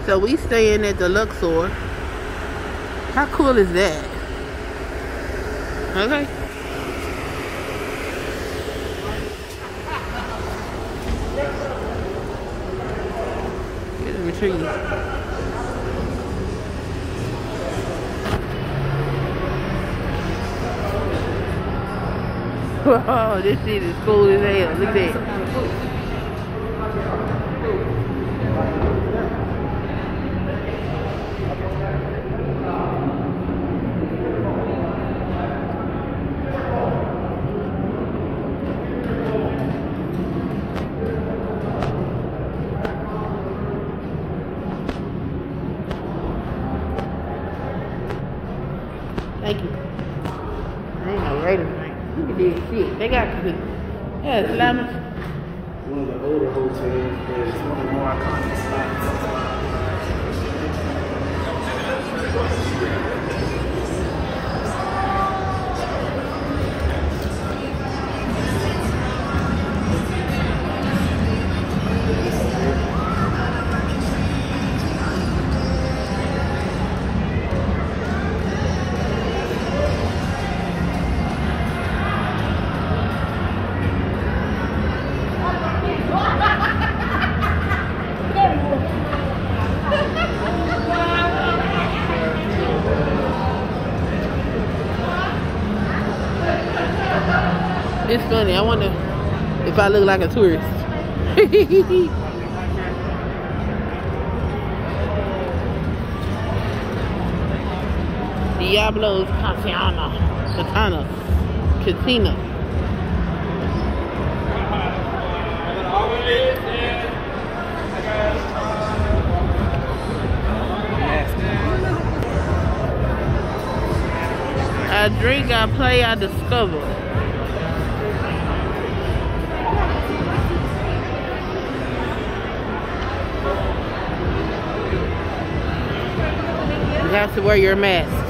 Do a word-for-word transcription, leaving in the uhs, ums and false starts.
So we staying at the Luxor. How cool is that? Okay. Get in the trees. Whoa, this shit is cool as hell. Look at that. Thank you. I ain't no Raiders fan. Look at this shit. They got the yeah, Islamic. One of the older hotels, but it's one of the more iconic spots. It's funny. I wonder if I look like a tourist. Diablo's Katana. Katana. Katina. I drink, I play, I discover. You have to wear your mask.